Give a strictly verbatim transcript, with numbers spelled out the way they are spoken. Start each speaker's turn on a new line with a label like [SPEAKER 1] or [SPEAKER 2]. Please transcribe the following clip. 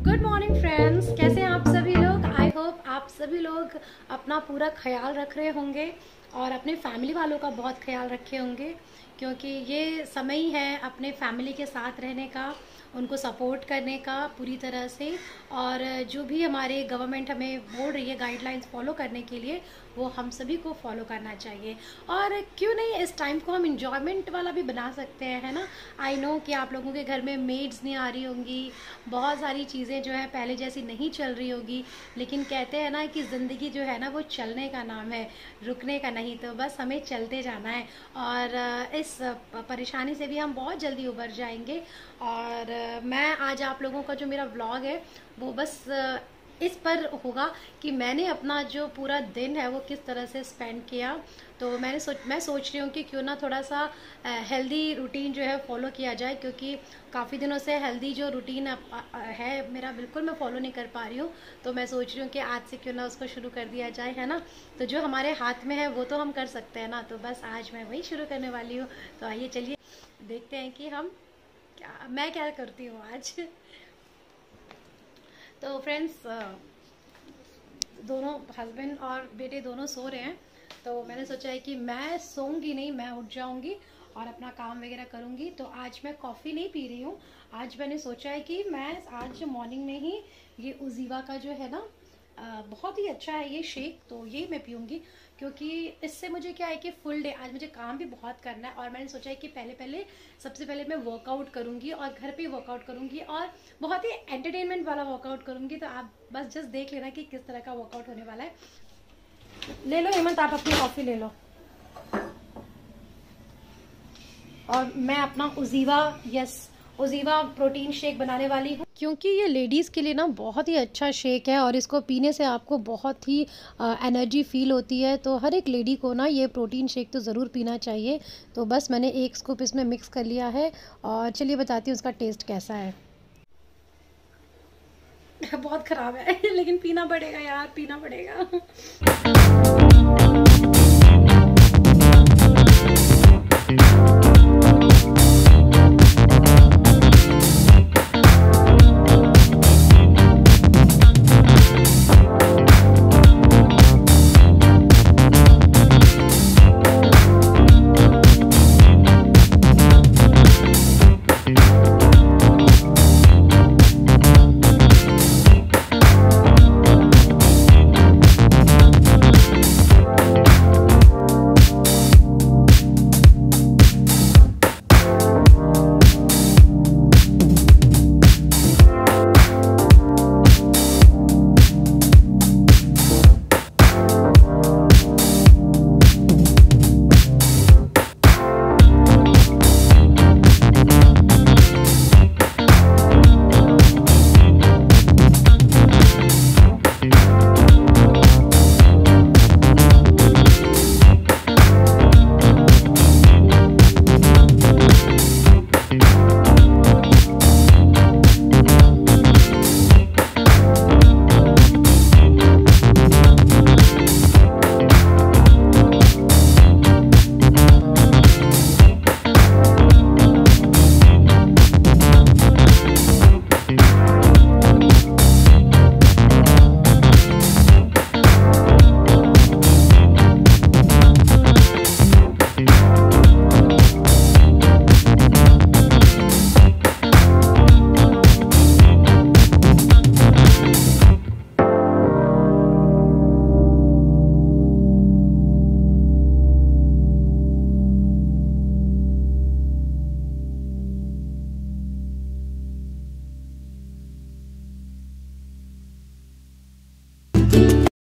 [SPEAKER 1] Good morning friends, कैसे हैं आप सभी लोग। आई होप आप सभी लोग अपना पूरा ख्याल रख रहे होंगे और अपने फैमिली वालों का बहुत ख्याल रखे होंगे, क्योंकि ये समय ही है अपने फैमिली के साथ रहने का, उनको सपोर्ट करने का पूरी तरह से। और जो भी हमारे गवर्नमेंट हमें बोल रही है गाइडलाइंस फॉलो करने के लिए, वो हम सभी को फॉलो करना चाहिए। और क्यों नहीं इस टाइम को हम इंजॉयमेंट वाला भी बना सकते हैं, है ना। आई नो कि आप लोगों के घर में मेड्स नहीं आ रही होंगी, बहुत सारी चीज़ें जो है पहले जैसी नहीं चल रही होगी, लेकिन कहते हैं ना कि ज़िंदगी जो है ना वो चलने का नाम है, रुकने का नहीं। तो बस हमें चलते जाना है और इस परेशानी से भी हम बहुत जल्दी उबर जाएंगे। और मैं आज आप लोगों का जो मेरा व्लॉग है वो बस इस पर होगा कि मैंने अपना जो पूरा दिन है वो किस तरह से स्पेंड किया। तो मैंने सोच मैं सोच रही हूँ कि क्यों ना थोड़ा सा हेल्दी रूटीन जो है फॉलो किया जाए, क्योंकि काफ़ी दिनों से हेल्दी जो रूटीन है मेरा बिल्कुल मैं फॉलो नहीं कर पा रही हूँ। तो मैं सोच रही हूँ कि आज से क्यों ना उसको शुरू कर दिया जाए, है ना। तो जो हमारे हाथ में है वो तो हम कर सकते हैं ना, तो बस आज मैं वही शुरू करने वाली हूँ। तो आइए चलिए देखते हैं कि हम क्या मैं क्या करती हूँ आज। तो फ्रेंड्स, दोनों हस्बैंड और बेटे दोनों सो रहे हैं, तो मैंने सोचा है कि मैं सोऊंगी नहीं, मैं उठ जाऊंगी और अपना काम वगैरह करूंगी। तो आज मैं कॉफ़ी नहीं पी रही हूँ। आज मैंने सोचा है कि मैं आज मॉर्निंग में ही ये उजीवा का जो है ना बहुत ही अच्छा है ये शेक, तो ये मैं पीऊँगी, क्योंकि इससे मुझे क्या है कि फुल डे आज मुझे काम भी बहुत करना है। और मैंने सोचा है कि पहले पहले सबसे पहले मैं वर्कआउट करूँगी और घर पे वर्कआउट करूँगी और बहुत ही एंटरटेनमेंट वाला वर्कआउट करूँगी। तो आप बस जस्ट देख लेना कि किस तरह का वर्कआउट होने वाला है। ले लो हेमंत, आप अपनी कॉफ़ी ले लो और मैं अपना उजीवा यस उजीवा प्रोटीन शेक बनाने वाली हूँ, क्योंकि ये लेडीज़ के लिए ना बहुत ही अच्छा शेक है और इसको पीने से आपको बहुत ही एनर्जी फील होती है। तो हर एक लेडी को ना ये प्रोटीन शेक तो ज़रूर पीना चाहिए। तो बस मैंने एक स्कूप इसमें मिक्स कर लिया है और चलिए बताती हूँ उसका टेस्ट कैसा है। बहुत ख़राब है लेकिन पीना पड़ेगा यार, पीना पड़ेगा।